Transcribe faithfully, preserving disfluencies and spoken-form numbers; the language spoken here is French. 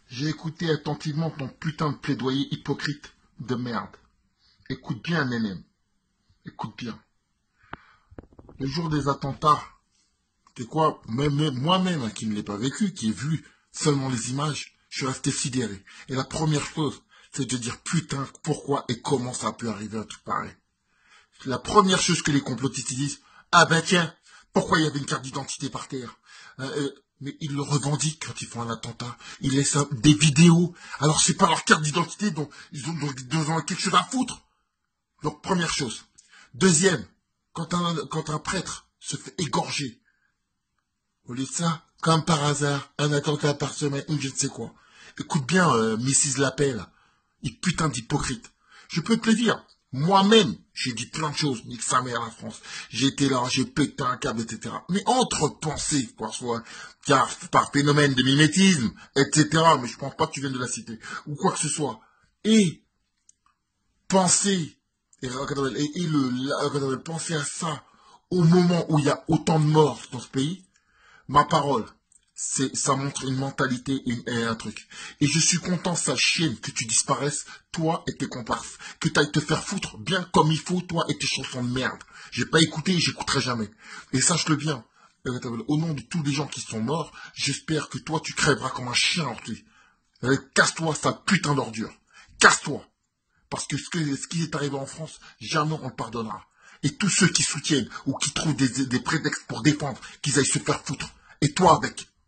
J'ai écouté attentivement ton putain de plaidoyer hypocrite de merde. Écoute bien, Néném. Écoute bien. Le jour des attentats, c'est quoi, même, même- moi-même, hein, qui ne l'ai pas vécu, qui ai vu seulement les images, je suis resté sidéré. Et la première chose, c'est de dire putain, pourquoi et comment ça a pu arriver à tout pareil. La première chose que les complotistes disent, ah ben tiens, pourquoi il y avait une carte d'identité par terre? Euh, euh, mais ils le revendiquent quand ils font un attentat. Ils laissent un- des vidéos. Alors c'est pas leur carte d'identité dont ils ont, dont ils ont quelque chose à foutre. Donc première chose. Deuxième, quand un, quand un prêtre se fait égorger, au lieu de ça, comme par hasard, un attentat par semaine ou je ne sais quoi. Écoute bien, euh, missus Lapelle, il putain d'hypocrite. Je peux te le dire, moi-même, j'ai dit plein de choses, nique sa mère la France. J'ai été là, j'ai pété un câble, et cetera. Mais entre pensées, quoi, soit, car par phénomène de mimétisme, et cetera. Mais je pense pas que tu viennes de la citer, ou quoi que ce soit. Et penser, et, et, et le, la, penser à ça au moment où il y a autant de morts dans ce pays, ma parole, c'est, ça montre une mentalité et, et un truc. Et je suis content, sa chienne, que tu disparaisses, toi et tes comparses. Que tu ailles te faire foutre bien comme il faut, toi et tes chansons de merde. J'ai pas écouté et j'écouterai jamais. Et sache-le bien, au nom de tous les gens qui sont morts, j'espère que toi tu crèveras comme un chien horté. Casse-toi, sale putain d'ordure. Casse-toi. Parce que ce, que ce qui est arrivé en France, jamais on le pardonnera. Et tous ceux qui soutiennent ou qui trouvent des, des prétextes pour défendre, qu'ils aillent se faire foutre. Et toi avec.